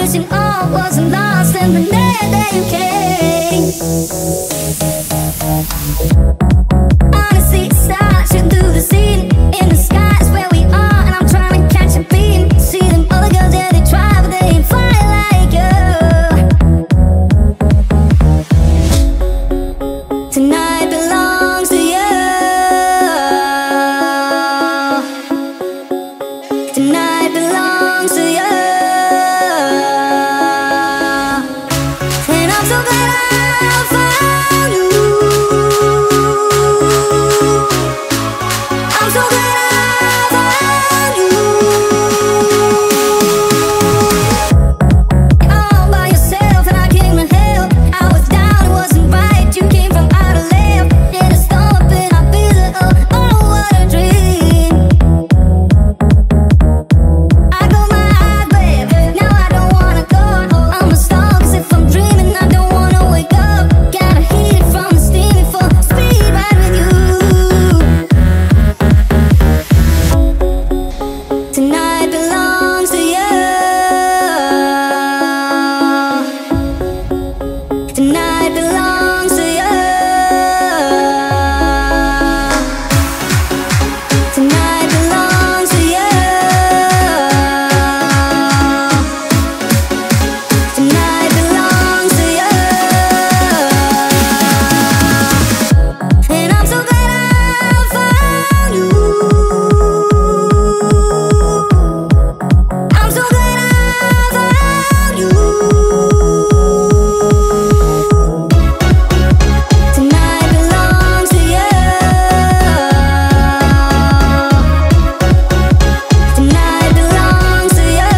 wishing all wasn't lost, and then there you came. Honestly, stars shoot through the scene in the skies where we are, and I'm trying to catch a beam. See them other girls, yeah, they try, but they ain't fly like you. Tonight belongs to you. Tonight belongs to you. And I'm so glad I found you. I'm so glad I found you. All by yourself and I came to help. I was down, it wasn't right. You came from out of left. Yeah, the storm up in our visit. Oh, what a dream. I got my eyes, babe. Now I don't wanna go. I'm a star, 'cause if I'm dreaming, I don't wanna wake up. Gotta heat it from the steamy full speed ride with you. Tonight belongs to you. Tonight belongs to you. Tonight belongs to you. Tonight belongs to you. And I'm so glad I found you. I'm so glad I found you. Tonight belongs to you. Tonight belongs to you.